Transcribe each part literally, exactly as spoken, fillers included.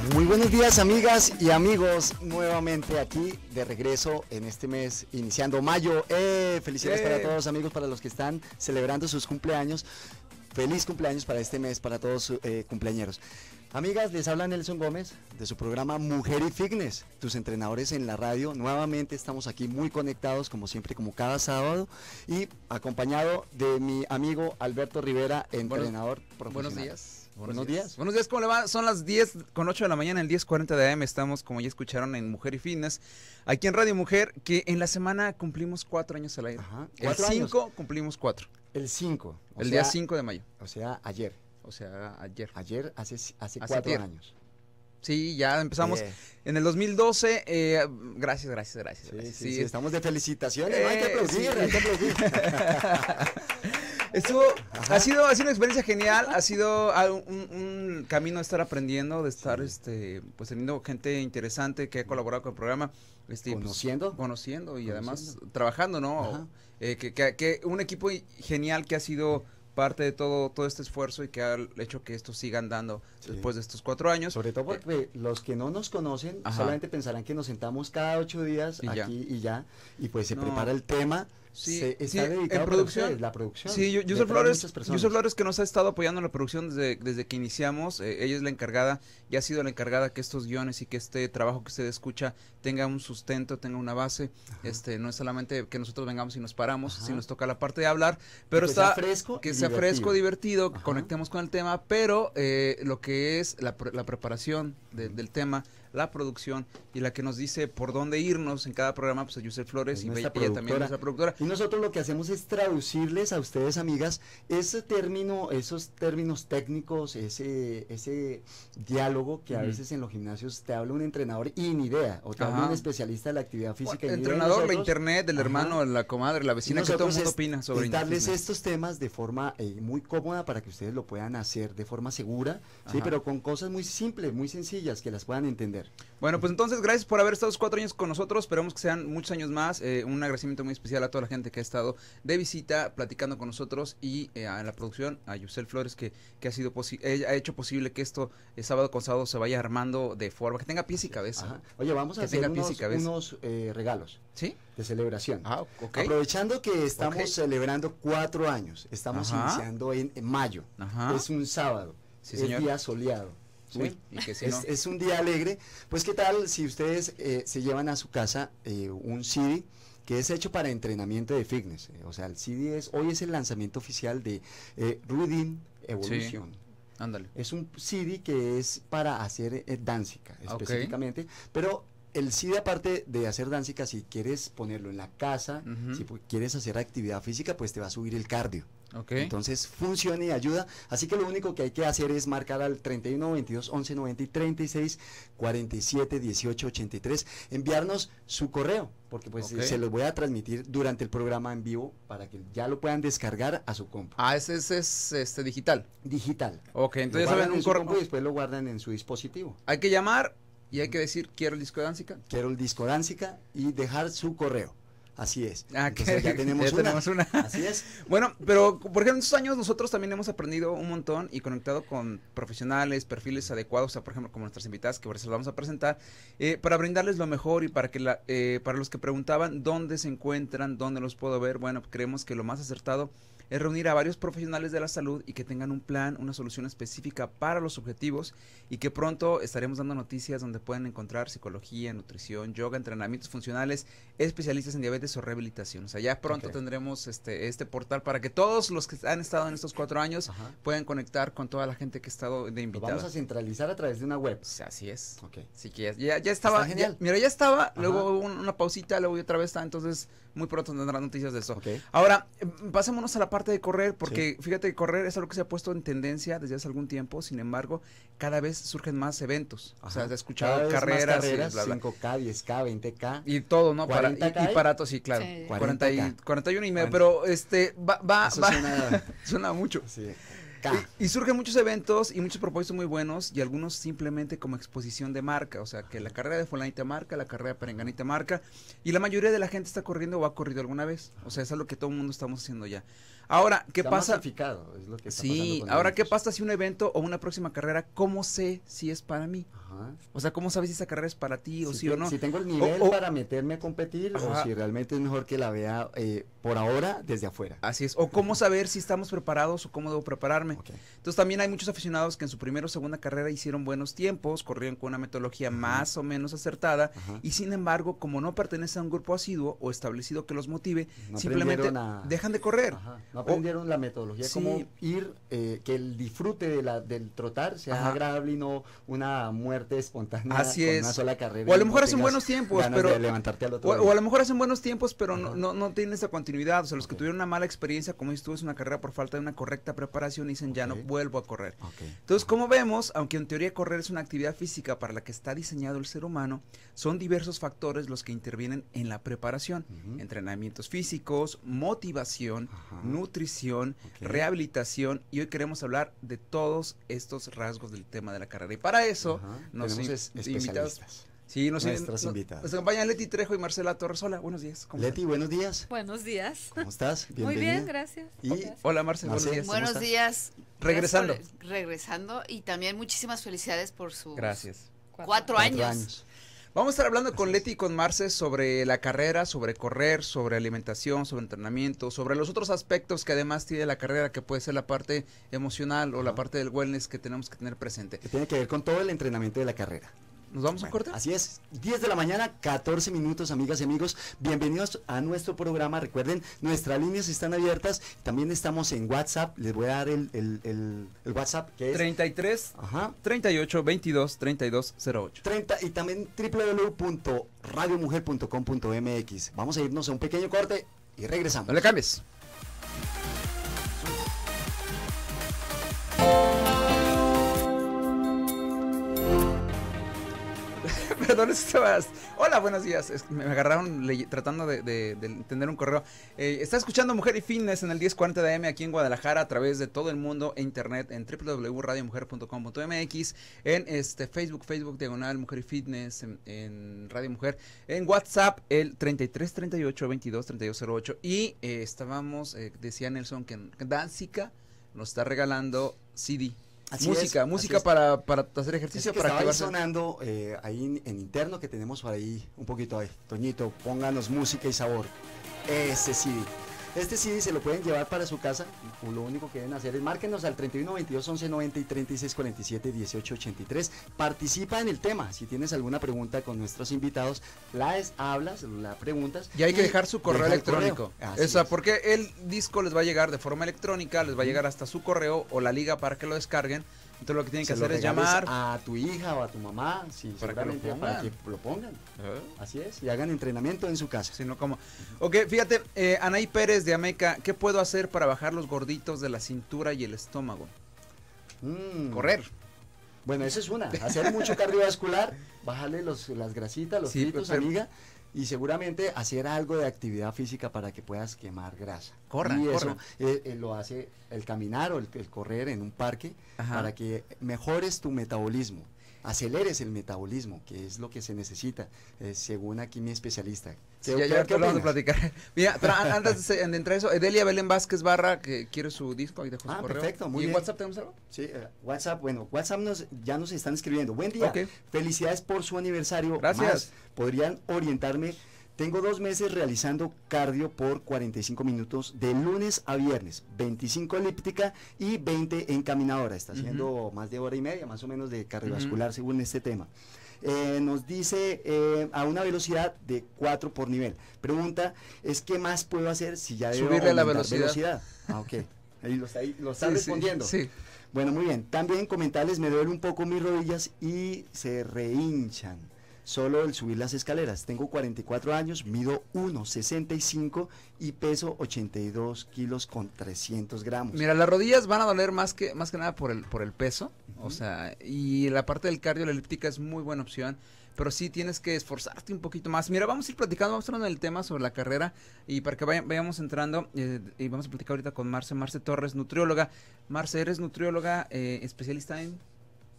Muy buenos días, amigas y amigos, nuevamente aquí de regreso en este mes, iniciando mayo. ¡Eh! Felicidades ¡Eh! para todos, amigos, para los que están celebrando sus cumpleaños. Feliz cumpleaños para este mes, para todos eh, cumpleañeros. Amigas, les habla Nelson Gómez de su programa Mujer y Fitness, tus entrenadores en la radio. Nuevamente estamos aquí muy conectados, como siempre, como cada sábado, y acompañado de mi amigo Alberto Rivera, entrenador buenos, profesional. Buenos días. Buenos, buenos días. días. Buenos días, ¿cómo le va? Son las diez con ocho de la mañana, el diez cuarenta de A M. Estamos, como ya escucharon, en Mujer y Fitness, aquí en Radio Mujer, que en la semana cumplimos cuatro años al aire. Ajá, el cinco cumplimos cuatro. El cinco. El sea, día cinco de mayo. O sea, ayer. O sea, ayer. Ayer, hace, hace, hace cuatro ayer. años. Sí, ya empezamos yeah. en el dos mil doce. Eh, gracias, gracias, gracias. Sí, gracias. Sí, sí, sí, estamos de felicitaciones. Eh, no hay que aplaudir, sí. hay que aplaudir. Estuvo, ha sido, ha sido una experiencia genial, ha sido un, un camino de estar aprendiendo, de estar, sí. este, pues teniendo gente interesante que ha colaborado con el programa. Este, conociendo. Pues, conociendo y conociendo. además trabajando, ¿no? Eh, que, que, que un equipo genial que ha sido parte de todo todo este esfuerzo y que ha hecho que esto siga andando sí. después de estos cuatro años. Sobre todo porque eh, los que no nos conocen Ajá. solamente pensarán que nos sentamos cada ocho días y aquí ya. y ya, y pues se no. prepara el tema. Sí, se, está sí, dedicado en producción, ustedes, la producción. Sí, yo, Yusel Flores, Yusel Flores que nos ha estado apoyando en la producción desde, desde que iniciamos, eh, ella es la encargada, y ha sido la encargada que estos guiones y que este trabajo que usted escucha tenga un sustento, tenga una base. Ajá. este no es solamente que nosotros vengamos y nos paramos, Ajá. si nos toca la parte de hablar, pero que está sea fresco que y sea divertido. fresco, divertido, que conectemos con el tema, pero eh, lo que es la, la preparación de, del tema, la producción y la que nos dice por dónde irnos en cada programa, pues es Yusel Flores, y ella también es nuestra productora. Y nosotros lo que hacemos es traducirles a ustedes, amigas, ese término, esos términos técnicos, ese ese diálogo que a uh-huh. veces en los gimnasios te habla un entrenador y ni idea, o te Ajá. habla un especialista de la actividad física. Bueno, y entrenador, nosotros, la internet, el hermano, Ajá. la comadre, la vecina, que todo el mundo es, opina sobre es darles estos temas de forma eh, muy cómoda para que ustedes lo puedan hacer de forma segura, sí, pero con cosas muy simples, muy sencillas, que las puedan entender. Bueno, pues entonces, gracias por haber estado cuatro años con nosotros, esperamos que sean muchos años más, eh, un agradecimiento muy especial a toda la gente que ha estado de visita, platicando con nosotros, y eh, a la producción, a Yusel Flores, que, que ha sido ella ha hecho posible que esto, eh, sábado con sábado, se vaya armando de forma, que tenga pies y cabeza. Ajá. Oye, vamos a que hacer unos, unos eh, regalos. ¿Sí? De celebración. Ah, okay. Aprovechando que estamos okay. celebrando cuatro años, estamos Ajá. iniciando en, en mayo, Ajá. es un sábado, sí, es señor. día soleado. Sí, y que si es, no. es un día alegre, pues qué tal si ustedes eh, se llevan a su casa eh, un C D que es hecho para entrenamiento de fitness, eh, o sea, el C D es, hoy es el lanzamiento oficial de eh, Reading Evolution. Sí. Ándale. Es un C D que es para hacer eh, Danzica específicamente, okay. pero el C D, aparte de hacer Danzica, si quieres ponerlo en la casa, uh-huh. si quieres hacer actividad física, pues te va a subir el cardio. Okay. Entonces funciona y ayuda, así que lo único que hay que hacer es marcar al treinta y uno, veintidós, once, noventa y treinta y seis, cuarenta y siete, dieciocho, ochenta y tres, enviarnos su correo, porque pues okay. se los voy a transmitir durante el programa en vivo para que ya lo puedan descargar a su compu. Ah, ese es, es este digital. Digital. Ok, entonces saben un correo y después lo guardan en su dispositivo. Hay que llamar y hay que decir quiero el disco de Danzica. Quiero el disco de Danzica y dejar su correo. Así es. Ah, Entonces, ya tenemos, ya una. tenemos una. Así es. Bueno, pero por ejemplo en estos años nosotros también hemos aprendido un montón y conectado con profesionales, perfiles adecuados, o sea, por ejemplo, como nuestras invitadas que por eso las vamos a presentar, eh, para brindarles lo mejor y para que la, eh, para los que preguntaban dónde se encuentran, dónde los puedo ver, bueno, creemos que lo más acertado es reunir a varios profesionales de la salud y que tengan un plan, una solución específica para los objetivos, y que pronto estaremos dando noticias donde pueden encontrar psicología, nutrición, yoga, entrenamientos funcionales, especialistas en diabetes o rehabilitación. O sea, ya pronto okay. tendremos este este portal para que todos los que han estado en estos cuatro años Ajá. puedan conectar con toda la gente que ha estado de invitada. Lo vamos a centralizar a través de una web. O sea, así es. Okay. Así que ya, ya, ya estaba. Está genial. Ya, mira, ya estaba, Ajá. luego una, una pausita, luego otra vez está, entonces muy pronto tendrán noticias de eso. Okay. Ahora, pasémonos a la parte de correr, porque sí. fíjate que correr es algo que se ha puesto en tendencia desde hace algún tiempo, sin embargo, cada vez surgen más eventos. Ajá. O sea, has escuchado carreras, carreras y bla, bla. cinco K, diez K, veinte K. Y todo, ¿no? Para, y, ¿cuarenta K? y para todo, sí, claro. Sí. cuarenta y, cuarenta y uno y medio, pero este, va, va, Eso va. Suena, suena mucho. Sí. Y, y surgen muchos eventos y muchos propósitos muy buenos, y algunos simplemente como exposición de marca, o sea, que la carrera de fulanita marca, la carrera de perenganita marca, y la mayoría de la gente está corriendo o ha corrido alguna vez, o sea, es algo que todo el mundo estamos haciendo ya. Ahora, ¿qué Está pasa? masificado, es lo que está Sí, pasando con ahora, ¿qué eventos. pasa si un evento o una próxima carrera, cómo sé si es para mí? Ajá. O sea, ¿cómo sabes si esa carrera es para ti o Si, sí te- o no? si tengo el nivel o- para meterme a competir Ajá. o si realmente es mejor que la vea eh, por ahora desde afuera. Así es, o cómo saber si estamos preparados o cómo debo prepararme. Ok. Entonces también hay muchos aficionados que en su primera o segunda carrera hicieron buenos tiempos, corrieron con una metodología Ajá. más o menos acertada Ajá. y sin embargo, como no pertenece a un grupo asiduo o establecido que los motive, No simplemente aprendieron a- dejan de correr. Ajá. No aprendieron la metodología, sí. cómo ir, eh, que el disfrute de la, del trotar sea Ajá. agradable y no una muerte espontánea Así con es. una sola carrera. O a y lo no mejor hacen tengas buenos tiempos, ganas pero de levantarte al otro O, día. o a lo mejor hacen buenos tiempos, pero no, Ajá. no, no tienen esa continuidad. O sea, los que Ok. tuvieron una mala experiencia, como dices tú, es una carrera por falta de una correcta preparación y dicen, ya no Ok. vuelvo a correr. Ok. Entonces, como vemos, aunque en teoría correr es una actividad física para la que está diseñado el ser humano, son diversos factores los que intervienen en la preparación. Ujú. Entrenamientos físicos, motivación, Ajá. nutrición, Ok. rehabilitación, y hoy queremos hablar de todos estos rasgos del tema de la carrera. Y para eso, Ajá. nos Tenemos in- es- invitados. especialistas. Sí, nos, Nuestras nos- invitadas. nos acompañan Leti Trejo y Marcela Torres. Hola, buenos días. ¿cómo Leti, están? buenos días. Buenos días. ¿Cómo estás? Muy Bienvenida. bien, gracias. Y Gracias. Hola, Marce, buenos Marce. días. ¿Cómo Buenos estás? días. Regresando. Gracias por- regresando y también muchísimas felicidades por sus Gracias. cuatro, Cuatro años. años. Vamos a estar hablando con Leti y con Marce sobre la carrera, sobre correr, sobre alimentación, sobre entrenamiento, sobre los otros aspectos que además tiene la carrera, que puede ser la parte emocional o la Ajá. parte del wellness que tenemos que tener presente. Que tiene que ver con todo el entrenamiento de la carrera. ¿Nos vamos a Bueno, corte? así es, diez de la mañana, catorce minutos, amigas y amigos. Bienvenidos a nuestro programa. Recuerden, nuestras líneas están abiertas. También estamos en WhatsApp. Les voy a dar el, el, el, el WhatsApp que es treinta y tres, ajá, treinta y ocho, veintidós, treinta y dos, cero ocho. treinta y también w w w punto radio mujer punto com punto m x. Vamos a irnos a un pequeño corte y regresamos. No le cambies. Perdón, estabas. Hola, buenos días. Es que me agarraron ley- tratando de, de- de entender un correo. Eh, está escuchando Mujer y Fitness en el diez cuarenta de A M aquí en Guadalajara a través de todo el mundo e internet en w w w punto radio mujer punto com punto m x, en este Facebook, Facebook diagonal Mujer y Fitness, en, en Radio Mujer, en WhatsApp el treinta y tres, treinta y ocho, veintidós, treinta y dos, cero ocho y eh, estábamos, eh, decía Nelson que, que Danzica nos está regalando C D. Así música, es, música así es. para, para hacer Es ejercicio, que para estaba ahí activarse. sonando eh, ahí en, en interno que tenemos por ahí un poquito ahí. Toñito, pónganos música y sabor. Ese C D. Este C D se lo pueden llevar para su casa. Lo único que deben hacer es márquenos al treinta y uno, veintidós, once, noventa y treinta y seis, cuarenta y siete, dieciocho, ochenta y tres. Participa en el tema. Si tienes alguna pregunta con nuestros invitados, la es- hablas, la preguntas. Y hay que dejar su correo deja el electrónico. correo. Así O sea, es. porque el disco les va a llegar de forma electrónica, les va a llegar hasta su correo o la liga para que lo descarguen. Entonces lo que tienen que Se lo hacer es regales llamar. a tu hija o a tu mamá, sí, Para que lo seguramente pongan. para que lo pongan. ¿Eh? Así es, y hagan entrenamiento en su casa. Si no, ¿cómo? Ok, fíjate, eh, Anaí Pérez de Ameca, ¿qué puedo hacer para bajar los gorditos de la cintura y el estómago? Mm. Correr. Bueno, esa es una. Hacer mucho cardiovascular, bajarle los, las grasitas, los Sí, fritos, pero- amiga, y seguramente hacer algo de actividad física para que puedas quemar grasa. Corran, y eso corran. eh, eh, lo hace el caminar o el, el correr en un parque Ajá. para que mejores tu metabolismo, aceleres el metabolismo, que es lo que se necesita, eh, según aquí mi especialista. Sí, ¿Qué- ya, qué- ya qué te lo vamos a opinas? platicar. Mira, tra- antes de, de entrar a eso, Edelia Belén Vázquez Barra, que quiere su disco, ahí dejo su Ah, correo. perfecto, muy ¿Y en bien. WhatsApp tenemos algo? Sí, eh, WhatsApp, bueno, WhatsApp nos, ya nos están escribiendo. Buen día, Ok. felicidades por su aniversario. Gracias. Más, podrían orientarme. Tengo dos meses realizando cardio por cuarenta y cinco minutos de lunes a viernes, veinticinco elíptica y veinte en caminadora. Está haciendo más de hora y media, más o menos, de cardiovascular según este tema. Eh, nos dice eh, a una velocidad de cuatro por nivel. Pregunta es ¿qué más puedo hacer si ya debo Subirle la aumentar velocidad. Ah, ok. Ahí lo está, ahí lo está Sí, sí, respondiendo. sí. Bueno, muy bien. También comentarles, me duele un poco mis rodillas y se rehinchan. Solo el subir las escaleras. Tengo cuarenta y cuatro años, mido uno sesenta y cinco y peso ochenta y dos kilos con trescientos gramos. Mira, las rodillas van a doler más que más que nada por el por el peso, o sea, y la parte del cardio, la elíptica es muy buena opción, pero sí tienes que esforzarte un poquito más. Mira, vamos a ir platicando, vamos hablando del tema sobre la carrera y para que vaya- vayamos entrando, eh, y vamos a platicar ahorita con Marce, Marce Torres, nutrióloga. Marce, eres nutrióloga, eh, especialista en...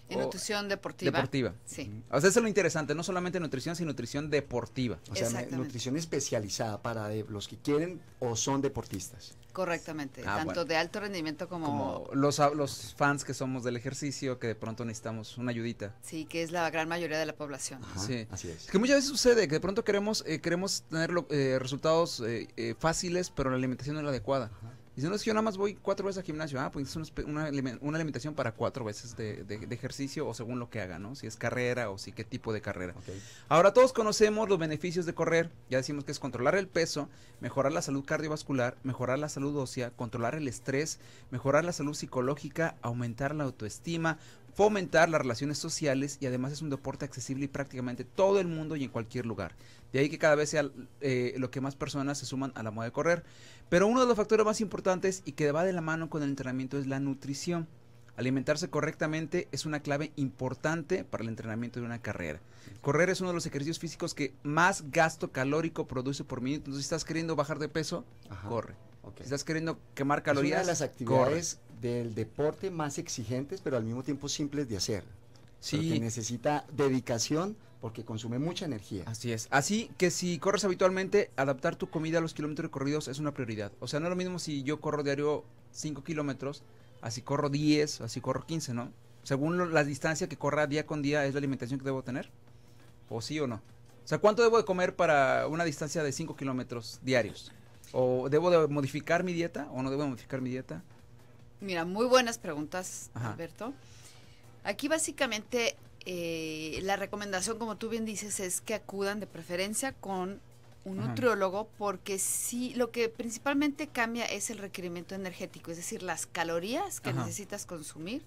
En o- nutrición deportiva. Deportiva. Sí. O sea, eso es lo interesante, no solamente nutrición, sino nutrición deportiva. O sea, me- Exactamente. nutrición especializada para de- los que quieren o son deportistas. Correctamente. Ah, tanto bueno. de alto rendimiento como, Como los, a- los fans que somos del ejercicio, que de pronto necesitamos una ayudita. sí, que es la gran mayoría de la población. Ajá, Sí. así es. Es que muchas veces sucede que de pronto queremos eh, queremos tener lo- eh, resultados eh, eh, fáciles, pero la alimentación no es la adecuada. Ajá. Y si no, es que yo nada más voy cuatro veces al gimnasio, ah, pues es una, espe- una alime- una alimentación para cuatro veces de, de- de ejercicio o según lo que haga, ¿no? Si es carrera o si qué tipo de carrera. Ok. Ahora todos conocemos los beneficios de correr, ya decimos que es controlar el peso, mejorar la salud cardiovascular, mejorar la salud ósea, controlar el estrés, mejorar la salud psicológica, aumentar la autoestima, fomentar las relaciones sociales y además es un deporte accesible y prácticamente todo el mundo y en cualquier lugar. De ahí que cada vez sea eh, lo que más personas se suman a la moda de correr. Pero uno de los factores más importantes y que va de la mano con el entrenamiento es la nutrición. Alimentarse correctamente es una clave importante para el entrenamiento de una carrera. Correr es uno de los ejercicios físicos que más gasto calórico produce por minuto. Entonces, si estás queriendo bajar de peso, Ajá. corre. Ok. Si estás queriendo quemar Es calorías, una de las actividades del deporte más exigentes, pero al mismo tiempo simples de hacer. Sí. Porque necesita dedicación porque consume mucha energía. Así es. Así que si corres habitualmente, adaptar tu comida a los kilómetros recorridos es una prioridad. O sea, no es lo mismo si yo corro diario cinco kilómetros, así corro diez, así corro quince, ¿no? Según lo- la distancia que corra día con día, ¿es la alimentación que debo tener? ¿O sí o no? O sea, ¿cuánto debo de comer para una distancia de cinco kilómetros diarios? ¿O debo de modificar mi dieta o no debo de modificar mi dieta? Mira, muy buenas preguntas, Ajá. Alberto. Aquí básicamente eh, la recomendación, como tú bien dices, es que acudan de preferencia con un Ajá. nutriólogo, porque sí, lo que principalmente cambia es el requerimiento energético, es decir, las calorías que Ajá. necesitas consumir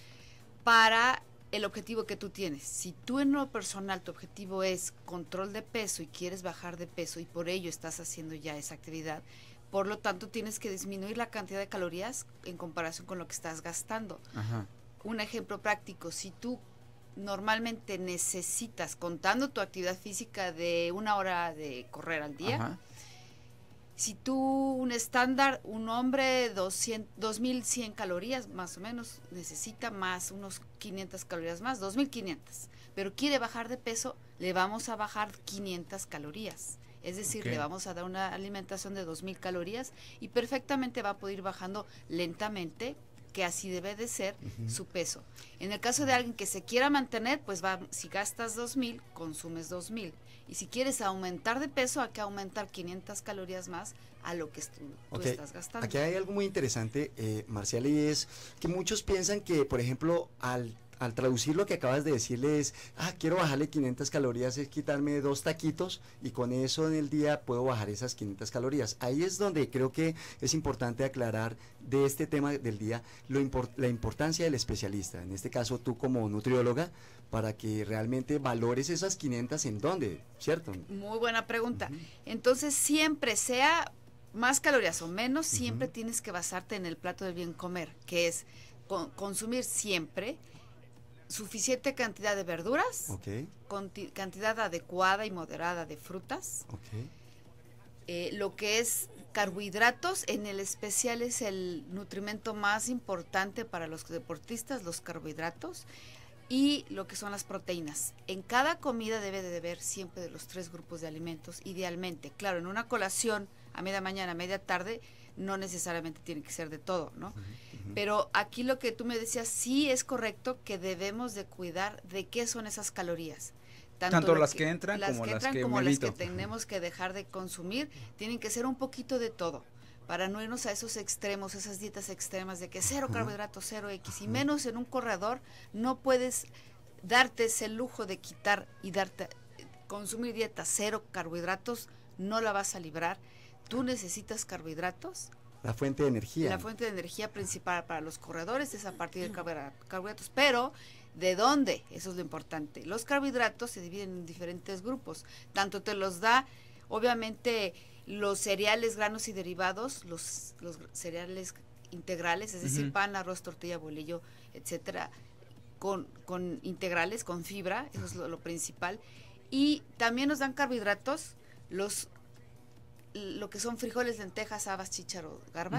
para el objetivo que tú tienes. Si tú en lo personal tu objetivo es control de peso y quieres bajar de peso y por ello estás haciendo ya esa actividad, por lo tanto tienes que disminuir la cantidad de calorías en comparación con lo que estás gastando. Ajá. Un ejemplo práctico, si tú normalmente necesitas, contando tu actividad física, de una hora de correr al día, Ajá. si tú, un estándar, un hombre, doscientos, dos mil cien calorías más o menos, necesita más, unos quinientas calorías más, dos mil quinientas, pero quiere bajar de peso, le vamos a bajar quinientas calorías. Es decir, Ok. le vamos a dar una alimentación de dos mil calorías y perfectamente va a poder ir bajando lentamente, que así debe de ser Ujú. su peso. En el caso de alguien que se quiera mantener, pues va, si gastas dos mil, consumes dos mil. Y si quieres aumentar de peso, hay que aumentar quinientas calorías más a lo que tú, tú Ok, estás gastando. Aquí hay algo muy interesante, eh, Marcial, y es que muchos piensan que, por ejemplo, al, al traducir lo que acabas de decirle es, ah, quiero bajarle quinientas calorías, es quitarme dos taquitos y con eso en el día puedo bajar esas quinientas calorías. Ahí es donde creo que es importante aclarar de este tema del día lo import- la importancia del especialista, en este caso tú como nutrióloga, para que realmente valores esas quinientas en dónde, ¿cierto? Muy buena pregunta. Ujú. Entonces, siempre sea más calorías o menos, siempre Ujú. tienes que basarte en el plato del bien comer, que es con- consumir siempre suficiente cantidad de verduras, Ok, conti- cantidad adecuada y moderada de frutas, ok. eh, lo que es carbohidratos, en el especial es el nutrimento más importante para los deportistas, los carbohidratos, y lo que son las proteínas. En cada comida debe de haber siempre de los tres grupos de alimentos, idealmente. Claro, en una colación a media mañana, a media tarde, no necesariamente tiene que ser de todo, ¿no? Ujú, ujú. Pero aquí lo que tú me decías, sí es correcto que debemos de cuidar de qué son esas calorías. Tanto lo las que entran como las que como me las que evito. tenemos que dejar de consumir, tienen que ser un poquito de todo, para no irnos a esos extremos, esas dietas extremas de que cero Ajá. carbohidratos, cero X, y Ajá. menos en un corredor, no puedes darte ese lujo de quitar y darte, consumir dieta cero carbohidratos, no la vas a librar. Tú necesitas carbohidratos. La fuente de energía. La fuente de energía principal para los corredores es a partir de carbohidra- carbohidratos, pero ¿de dónde? Eso es lo importante. Los carbohidratos se dividen en diferentes grupos, tanto te los da, obviamente, los cereales, granos y derivados, los, los cereales integrales, es decir, Ujú. pan, arroz, tortilla, bolillo, etcétera, con, con integrales, con fibra, eso es lo, lo principal, y también nos dan carbohidratos, los lo que son frijoles, lentejas, habas, chícharo, garbanzo. Ujú.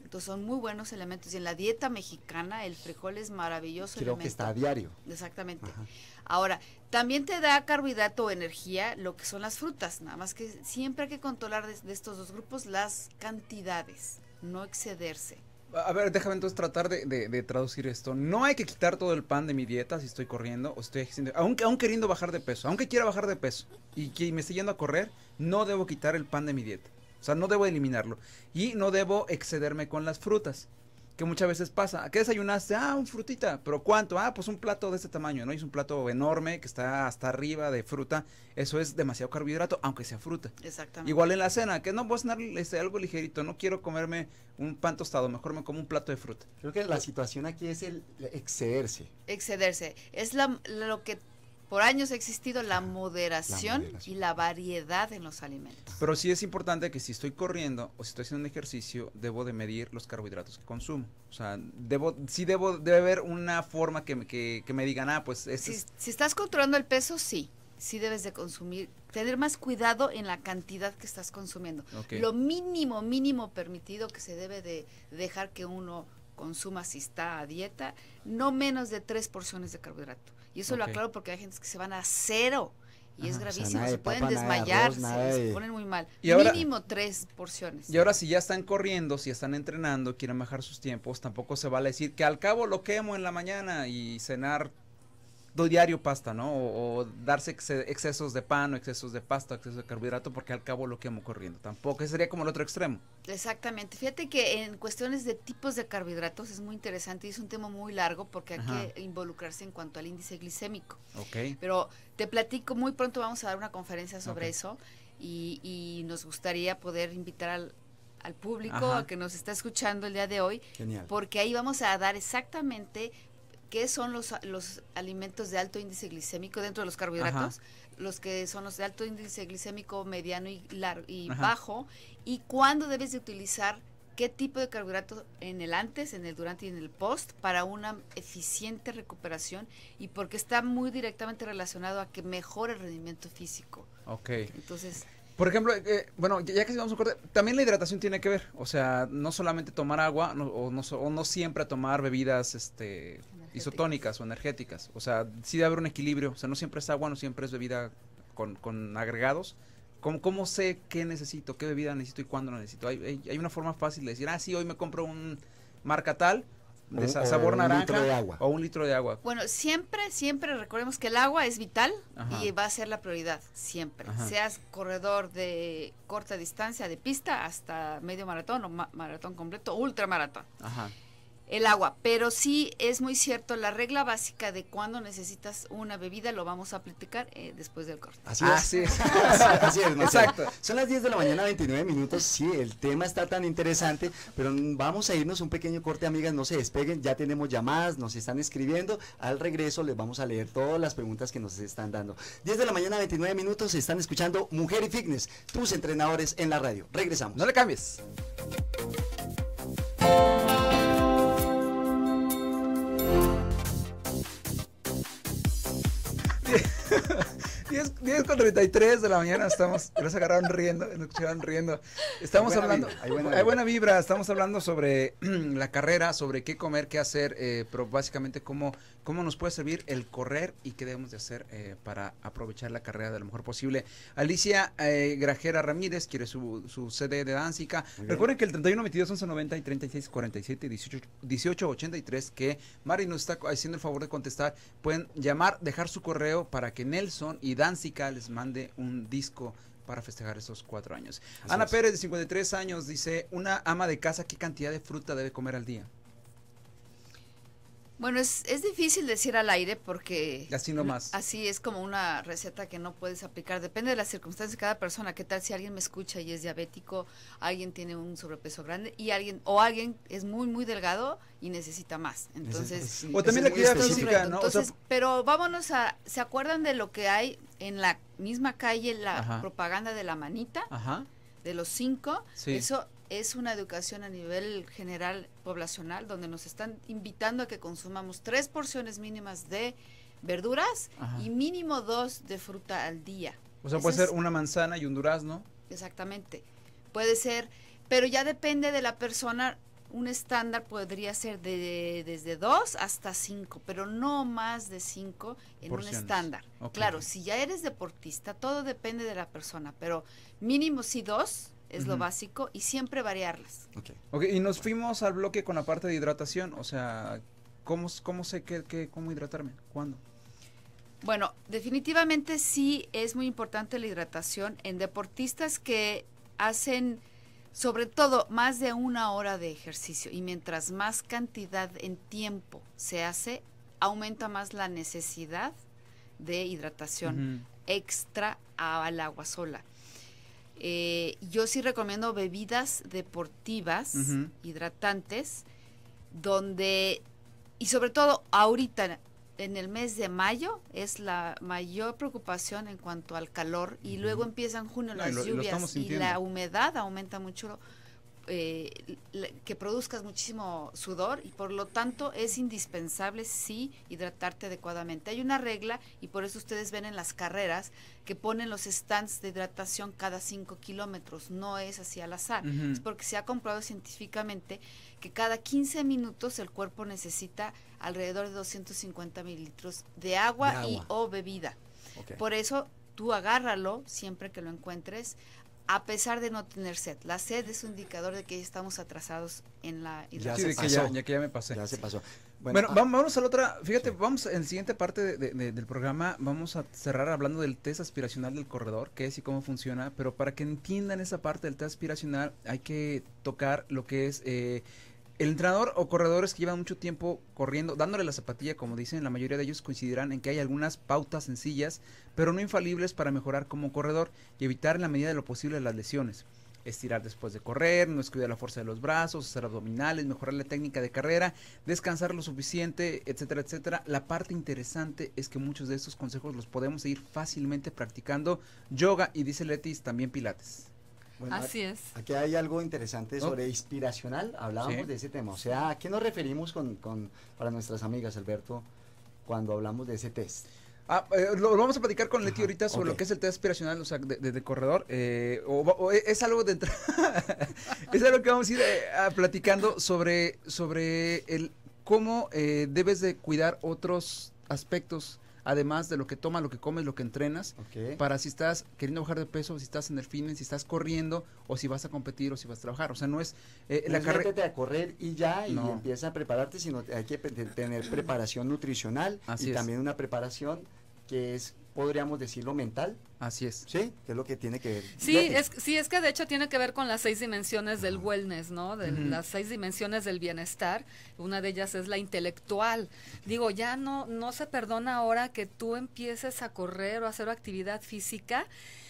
Entonces son muy buenos elementos. Y en la dieta mexicana el frijol es maravilloso Creo elemento. que está a diario. Exactamente. Ajá. Ahora, también te da carbohidrato o energía lo que son las frutas, nada más que siempre hay que controlar de, de estos dos grupos las cantidades, no excederse. A ver, déjame entonces tratar de, de, de traducir esto. No hay que quitar todo el pan de mi dieta si estoy corriendo o estoy haciendo, aunque aún queriendo bajar de peso, aunque quiera bajar de peso y que me esté yendo a correr, no debo quitar el pan de mi dieta. O sea, no debo eliminarlo. Y no debo excederme con las frutas, que muchas veces pasa. ¿Qué desayunaste? Ah, un frutita. ¿Pero cuánto? Ah, pues un plato de este tamaño, ¿no? Y es un plato enorme que está hasta arriba de fruta. Eso es demasiado carbohidrato, aunque sea fruta. Exactamente. Igual en la cena, que no voy a cenar este, algo ligerito, no quiero comerme un pan tostado, mejor me como un plato de fruta. Creo que la situación aquí es el excederse. Excederse. Es la, lo que por años ha existido, la moderación, la moderación y la variedad en los alimentos. Pero sí es importante que si estoy corriendo o si estoy haciendo un ejercicio, debo de medir los carbohidratos que consumo. O sea, debo, sí debo, debe haber una forma que, que, que me digan, ah, pues este Si, es... si estás controlando el peso, sí. Sí debes de consumir, tener más cuidado en la cantidad que estás consumiendo. Okay. Lo mínimo, mínimo permitido que se debe de dejar que uno consuma si está a dieta, no menos de tres porciones de carbohidrato. Y eso Okay. lo aclaro porque hay gente que se van a cero y Ajá, es o sea, gravísimo, nada de se pueden papa, nada de desmayar, arroz, nada se, de- se ponen muy mal. Y ahora- Mínimo tres porciones. Y ahora si ya están corriendo, si están entrenando, quieren bajar sus tiempos, tampoco se vale decir que al cabo lo quemo en la mañana y cenar do diario pasta, ¿no? O, o darse ex excesos de pan o excesos de pasta, excesos de carbohidrato, porque al cabo lo quemo corriendo. Tampoco, ese sería como el otro extremo. Exactamente. Fíjate que en cuestiones de tipos de carbohidratos es muy interesante y es un tema muy largo porque hay Ajá. que involucrarse en cuanto al índice glicémico. Ok. Pero te platico, muy pronto vamos a dar una conferencia sobre Ok. eso y, y nos gustaría poder invitar al, al público Ajá. a que nos está escuchando el día de hoy, Genial. porque ahí vamos a dar exactamente qué son los, los alimentos de alto índice glicémico dentro de los carbohidratos, los que son los de alto índice glicémico mediano y, largo, y Ajá. bajo, y cuándo debes de utilizar qué tipo de carbohidratos en el antes, en el durante y en el post para una eficiente recuperación y porque está muy directamente relacionado a que mejore el rendimiento físico. Ok. Entonces, Por ejemplo, eh, bueno, ya que vamos a corte, también la hidratación tiene que ver, o sea, no solamente tomar agua no, o, no, so- o no siempre tomar bebidas este, isotónicas o energéticas, o sea, sí debe haber un equilibrio, o sea, no siempre es agua, no siempre es bebida con, con agregados. ¿Cómo, ¿Cómo sé qué necesito, qué bebida necesito y cuándo la necesito? Hay, hay, hay una forma fácil de decir, ah, sí, hoy me compro un marca tal, de O- sa- o sabor un naranja, litro de agua. o un litro de agua. bueno, siempre, siempre recordemos que el agua es vital Ajá. y va a ser la prioridad, siempre. Ajá. Seas corredor de corta distancia, de pista, hasta medio maratón o ma- maratón completo, ultramaratón. Ajá. El agua, pero sí es muy cierto, la regla básica de cuando necesitas una bebida lo vamos a platicar eh, después del corte. Así Ah, es. sí. Así es, Marcela. Exacto. Son las diez de la mañana, veintinueve minutos. Sí, el tema está tan interesante, pero vamos a irnos un pequeño corte, amigas, no se despeguen. Ya tenemos llamadas, nos están escribiendo. Al regreso les vamos a leer todas las preguntas que nos están dando. diez de la mañana, veintinueve minutos. Están escuchando Mujer y Fitness, tus entrenadores en la radio. Regresamos. No le cambies. diez con treinta y tres de la mañana estamos, nos agarraron riendo, nos escucharon riendo. Estamos Hay buena hablando, vibra, hay buena hay vibra. buena vibra, estamos hablando sobre la carrera, sobre qué comer, qué hacer, eh, pero básicamente cómo, cómo nos puede servir el correr y qué debemos de hacer eh, para aprovechar la carrera de lo mejor posible. Alicia eh, Grajera Ramírez quiere su, su C D de Danzica. Muy bien. Recuerden que el treinta y uno, veintidós, once, noventa y treinta y seis, cuarenta y siete, dieciocho, dieciocho, ochenta y tres, que Mari nos está haciendo el favor de contestar, pueden llamar, dejar su correo para que Nelson y Danzica les mande un disco para festejar esos cuatro años. Así Ana es. Pérez, de cincuenta y tres años, dice, una ama de casa, ¿qué cantidad de fruta debe comer al día? Bueno, es, es difícil decir al aire porque Así nomás. así es como una receta que no puedes aplicar. Depende de las circunstancias de cada persona. ¿Qué tal si alguien me escucha y es diabético, alguien tiene un sobrepeso grande y alguien o alguien es muy muy delgado y necesita más? Entonces, Es- es- O también es la muy actividad específico. física, ¿no? O sea- entonces, pero vámonos a, ¿se acuerdan de lo que hay en la misma calle, la Ajá. propaganda de la manita, Ajá. de los cinco? Sí. Eso es una educación a nivel general poblacional donde nos están invitando a que consumamos tres porciones mínimas de verduras Ajá. y mínimo dos de fruta al día. O sea, Eso puede es- ser una manzana y un durazno. Exactamente. Puede ser, pero ya depende de la persona un estándar podría ser de, desde dos hasta cinco, pero no más de cinco en Porciones. un estándar. Okay. Claro, si ya eres deportista, todo depende de la persona, pero mínimo sí dos es Uh-huh. lo básico y siempre variarlas. Ok. Ok, y nos fuimos al bloque con la parte de hidratación, o sea, ¿cómo, cómo sé qué, qué, cómo hidratarme? ¿Cuándo? Bueno, definitivamente sí es muy importante la hidratación en deportistas que hacen sobre todo más de una hora de ejercicio y mientras más cantidad en tiempo se hace, aumenta más la necesidad de hidratación Uh-huh. extra al agua sola. Eh, yo sí recomiendo bebidas deportivas, Uh-huh. hidratantes, donde, y sobre todo ahorita en el mes de mayo es la mayor preocupación en cuanto al calor y Ujú. luego empiezan junio No, y las lo- y lo lluvias estamos y sintiendo. la humedad aumenta mucho, eh, le- que produzcas muchísimo sudor y por lo tanto es indispensable sí hidratarte adecuadamente. Hay una regla y por eso ustedes ven en las carreras que ponen los stands de hidratación cada cinco kilómetros, no es así al azar, Uh-huh. es porque se ha comprobado científicamente que cada quince minutos el cuerpo necesita alrededor de doscientos cincuenta mililitros de agua, De agua. y o bebida. Ok. Por eso tú agárralo siempre que lo encuentres, a pesar de no tener sed. La sed es un indicador de que estamos atrasados en la Ya Sí, hidratación. de se que ya, pasó. ya que ya me pasé. Ya se pasó. Bueno, ah, vam- vamos a la otra, fíjate, sí. vamos en la siguiente parte de- de- de- del programa, vamos a cerrar hablando del test aspiracional del corredor, qué es y cómo funciona, pero para que entiendan esa parte del test aspiracional hay que tocar lo que es eh, el entrenador o corredores que llevan mucho tiempo corriendo, dándole la zapatilla, como dicen, la mayoría de ellos coincidirán en que hay algunas pautas sencillas, pero no infalibles para mejorar como corredor y evitar en la medida de lo posible las lesiones. Estirar después de correr, no descuidar la fuerza de los brazos, hacer abdominales, mejorar la técnica de carrera, descansar lo suficiente, etcétera, etcétera. La parte interesante es que muchos de estos consejos los podemos seguir fácilmente practicando yoga y, dice Letis, también pilates. Bueno, Así es. Aquí hay algo interesante Oh. sobre inspiracional, hablábamos Sí. de ese tema, o sea, ¿a qué nos referimos con, con, para nuestras amigas, Alberto, cuando hablamos de ese test? Ah, eh, lo, lo vamos a platicar con Leti Ajá, ahorita sobre ok. lo que es el test aspiracional, o sea, de, de- de corredor, eh, o, o es algo de entra- es algo que vamos a ir eh, a platicando sobre, sobre el cómo eh, debes de cuidar otros aspectos, además de lo que tomas, lo que comes, lo que entrenas, Ok. para si estás queriendo bajar de peso, si estás en el fitness, si estás corriendo, o si vas a competir, o si vas a trabajar, o sea, no es eh, No la es carrera. métete a correr y ya, y No. empieza a prepararte, sino hay que pe- tener preparación nutricional Así y es. también una preparación que es, podríamos decirlo, mental, Así es. ¿sí? Que es lo que tiene que ver. Sí, Leti. es, sí, es que de hecho tiene que ver con las seis dimensiones del Ajá. wellness, ¿no? De Ujú. las seis dimensiones del bienestar. Una de ellas es la intelectual. Digo, ya no, no se perdona ahora que tú empieces a correr o a hacer actividad física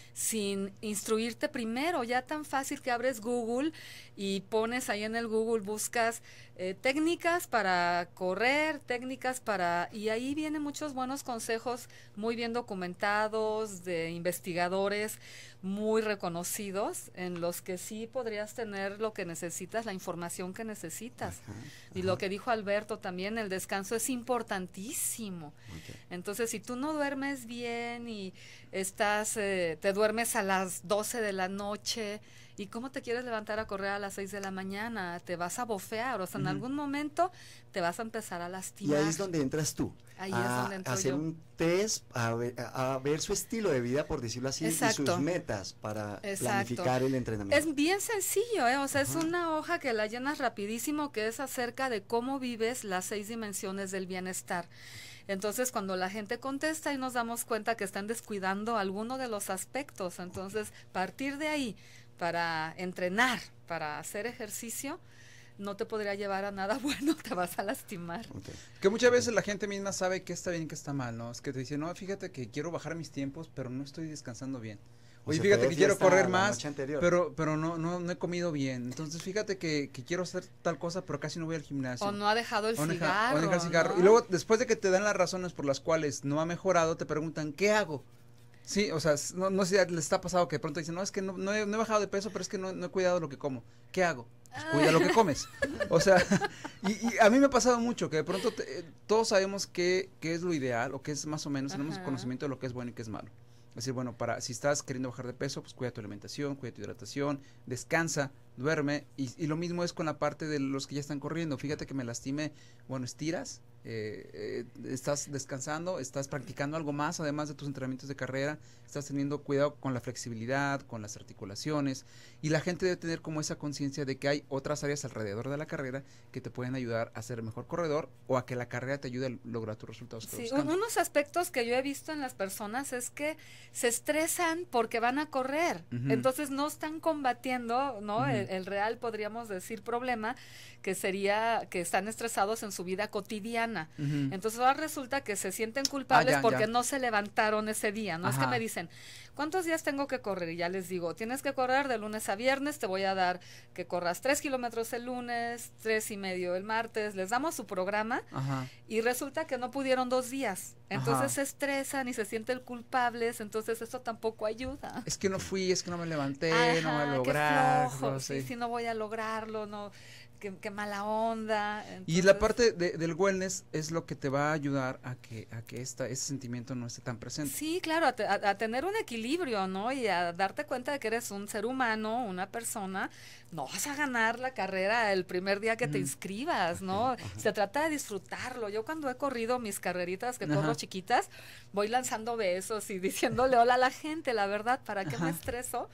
sin instruirte primero, ya tan fácil que abres Google y pones ahí en el Google, buscas eh, técnicas para correr, técnicas para... Y ahí vienen muchos buenos consejos muy bien documentados de investigadores muy reconocidos en los que sí podrías tener lo que necesitas, la información que necesitas. Ajá, Y ajá, lo que dijo Alberto también, el descanso es importantísimo. ok. Entonces, si tú no duermes bien y estás, eh, te duermes a las doce de la noche, ¿y cómo te quieres levantar a correr a las seis de la mañana? Te vas a bofear, o sea, en Ujú. algún momento te vas a empezar a Y lastimar. ahí es donde entras tú. Ahí es a, donde entro hacer yo. un test, a ver, a- a ver su estilo de vida, por decirlo así, y Exacto. sus metas para Exacto. planificar el entrenamiento. Es bien sencillo, ¿eh? O sea, es Ajá. una hoja que la llenas rapidísimo, que es acerca de cómo vives las seis dimensiones del bienestar. Entonces, cuando la gente contesta y nos damos cuenta que están descuidando alguno de los aspectos, entonces, partir de ahí para entrenar, para hacer ejercicio, no te podría llevar a nada bueno, te vas a lastimar. Ok. Que muchas veces la gente misma sabe qué está bien y qué está mal, ¿no? Es que te dice, no, fíjate que quiero bajar mis tiempos, pero no estoy descansando bien. O Oye, se fíjate fue que de quiero fiesta correr la más, noche anterior. pero pero no, no no he comido bien. Entonces, fíjate que, que quiero hacer tal cosa, pero casi no voy al gimnasio. O no ha dejado el O deja- cigarro. o deja el cigarro. ¿no? Y luego, después de que te dan las razones por las cuales no ha mejorado, te preguntan, ¿qué hago? Sí, o sea, s- no, no sé si les está pasado que de pronto dicen, no, es que no, no, he, no he bajado de peso, pero es que no, no he cuidado lo que como. ¿Qué hago? Pues cuida lo que comes. O sea, y, y a mí me ha pasado mucho que de pronto te- eh, todos sabemos qué, qué es lo ideal o qué es más o menos, tenemos Ajá. conocimiento de lo que es bueno y qué es malo. Es decir, bueno, para si estás queriendo bajar de peso, pues cuida tu alimentación, cuida tu hidratación, descansa, duerme, y, y lo mismo es con la parte de los que ya están corriendo. Fíjate que me lastimé, bueno, estiras, eh, eh, estás descansando, estás practicando algo más, además de tus entrenamientos de carrera, estás teniendo cuidado con la flexibilidad, con las articulaciones, y la gente debe tener como esa conciencia de que hay otras áreas alrededor de la carrera que te pueden ayudar a ser mejor corredor, o a que la carrera te ayude a lograr tus resultados. Sí, unos aspectos que yo he visto en las personas es que se estresan porque van a correr, uh-huh. entonces no están combatiendo, ¿no? Uh-huh. el, el real, podríamos decir, problema, que sería que están estresados en su vida cotidiana. Uh-huh. Entonces ahora resulta que se sienten culpables ah, ya, porque ya. no se levantaron ese día, ¿no? Ajá. Es que me dicen, ¿cuántos días tengo que correr? Y ya les digo, tienes que correr de lunes a viernes, te voy a dar que corras tres kilómetros el lunes, tres y medio el martes, les damos su programa. Ajá. Y resulta que no pudieron dos días. Entonces Ajá. se estresan y se sienten culpables, entonces eso tampoco ayuda. Es que no fui, es que no me levanté, Ajá, no voy a lograrlo. Qué flojo, sí, sí, no voy a lograrlo, no, qué, qué mala onda. Entonces, y la parte de, del wellness es lo que te va a ayudar a que a que esta, ese sentimiento no esté tan presente. Sí, claro, a, te, a, a tener un equilibrio, ¿no? Y a darte cuenta de que eres un ser humano, una persona. No vas a ganar la carrera el primer día que mm. te inscribas, ¿no? Ajá. Se trata de disfrutarlo. Yo cuando he corrido mis carreritas, que Ajá. corro chiquitas, voy lanzando besos y diciéndole hola a la gente, la verdad, ¿para qué Ajá. me estreso?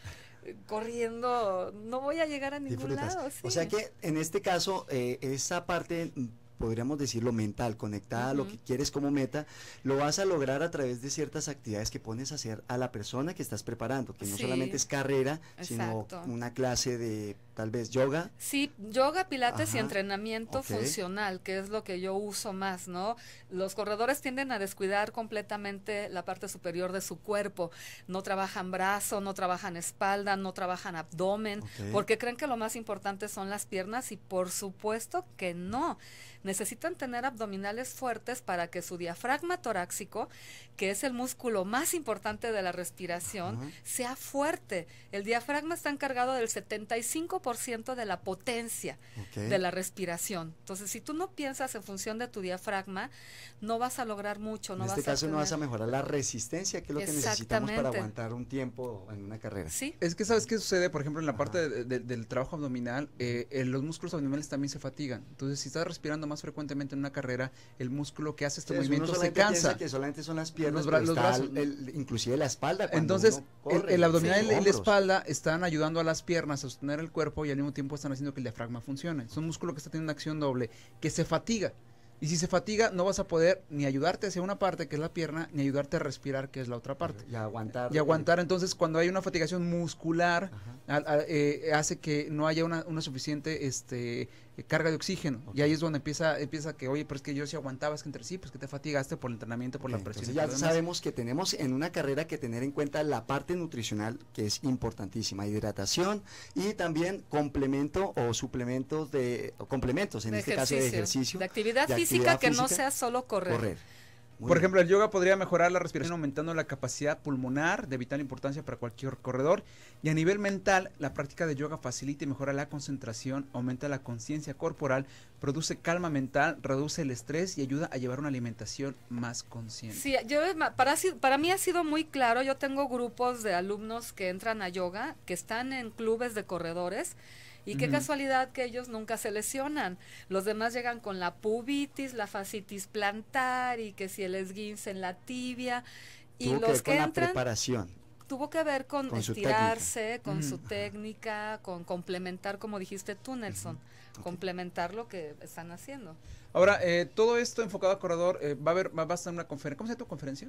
Corriendo, no voy a llegar a ningún Disfrutas. lado. Sí. O sea que en este caso, eh, esa parte, podríamos decirlo mental, conectada uh-huh. a lo que quieres como meta, lo vas a lograr a través de ciertas actividades que pones a hacer a la persona que estás preparando, que no sí. solamente es carrera, Exacto. sino una clase de tal vez yoga. Sí, yoga, pilates Ajá. y entrenamiento okay. funcional, que es lo que yo uso más, ¿no? Los corredores tienden a descuidar completamente la parte superior de su cuerpo, no trabajan brazo, no trabajan espalda, no trabajan abdomen, okay. porque creen que lo más importante son las piernas y por supuesto que no. Necesitan tener abdominales fuertes para que su diafragma torácico, que es el músculo más importante de la respiración, uh-huh. sea fuerte. El diafragma está encargado del setenta y cinco por ciento de la potencia okay. de la respiración. Entonces, si tú no piensas en función de tu diafragma, no vas a lograr mucho. No en vas este a caso tener... no vas a mejorar la resistencia, que es lo que necesitamos para aguantar un tiempo en una carrera. Sí. Es que, ¿sabes qué sucede? Por ejemplo, en la Ajá. parte de, de, del trabajo abdominal, eh, eh, los músculos abdominales también se fatigan. Entonces, si estás respirando más frecuentemente en una carrera, el músculo que hace este sí, movimiento se cansa. Que solamente son las piernas, los, bra los brazos, el, el, inclusive la espalda. Entonces, corre, el, el abdominal sí, y la espalda están ayudando a las piernas a sostener el cuerpo y al mismo tiempo están haciendo que el diafragma funcione. Es un músculo que está teniendo una acción doble, que se fatiga. Y si se fatiga, no vas a poder ni ayudarte hacia una parte, que es la pierna, ni ayudarte a respirar, que es la otra parte. Y aguantar. Y aguantar. Entonces, cuando hay una fatigación muscular, a, a, eh, hace que no haya una, una suficiente este, carga de oxígeno. Okay. Y ahí es donde empieza, empieza que, oye, pero es que yo si aguantaba, es que entre sí, pues que te fatigaste por el entrenamiento, por okay. la presión. Entonces ya sabemos que tenemos en una carrera que tener en cuenta la parte nutricional, que es importantísima, hidratación y también complemento o suplementos de, o complementos, en de este ejercicio, caso de ejercicio. De actividad de física. Que física, no sea solo correr. correr. Por bien. ejemplo, el yoga podría mejorar la respiración aumentando la capacidad pulmonar, de vital importancia para cualquier corredor. Y a nivel mental, la práctica de yoga facilita y mejora la concentración, aumenta la conciencia corporal, produce calma mental, reduce el estrés y ayuda a llevar una alimentación más consciente. Sí, yo para, para mí ha sido muy claro. Yo tengo grupos de alumnos que entran a yoga, que están en clubes de corredores. Y qué uh-huh. casualidad que ellos nunca se lesionan. Los demás llegan con la pubitis, la fascitis plantar y que si el esguince en la tibia. Y Tuvo los que, ver que con entran, la preparación. Tuvo que ver con, con estirarse, su con uh-huh. su técnica, con complementar, como dijiste tú, Nelson, uh-huh. okay. complementar lo que están haciendo. Ahora, eh, todo esto enfocado a corredor, eh, va a haber, va a estar una conferencia. ¿Cómo se llama tu conferencia?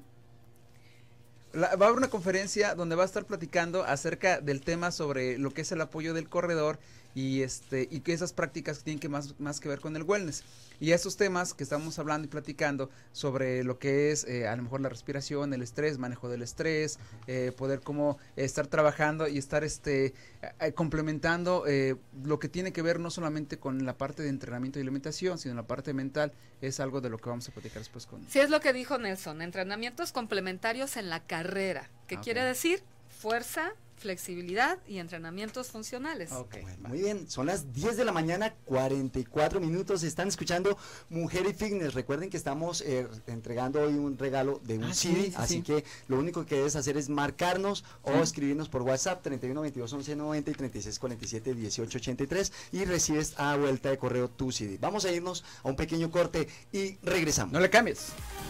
La, va a haber una conferencia donde va a estar platicando acerca del tema sobre lo que es el apoyo del corredor y este y que esas prácticas tienen que más, más que ver con el wellness. Y esos temas que estamos hablando y platicando sobre lo que es eh, a lo mejor la respiración, el estrés, manejo del estrés, eh, poder como eh, estar trabajando y estar este eh, complementando eh, lo que tiene que ver no solamente con la parte de entrenamiento y alimentación, sino la parte mental, es algo de lo que vamos a platicar después con... Sí, es lo que dijo Nelson, entrenamientos complementarios en la carrera. ¿Qué okay. quiere decir? Fuerza, flexibilidad y entrenamientos funcionales. Ok, Bueno, muy bien, son las diez de la mañana, cuarenta y cuatro minutos. Están escuchando Mujer y Fitness. Recuerden que estamos eh, entregando hoy un regalo de un Ah, C D, sí, sí, así sí. que lo único que debes hacer es marcarnos o Sí. escribirnos por WhatsApp treinta y uno, veintidós, once, noventa y treinta y seis, cuarenta y siete, dieciocho, ochenta y tres y recibes a vuelta de correo tu C D. Vamos a irnos a un pequeño corte y regresamos. No le cambies.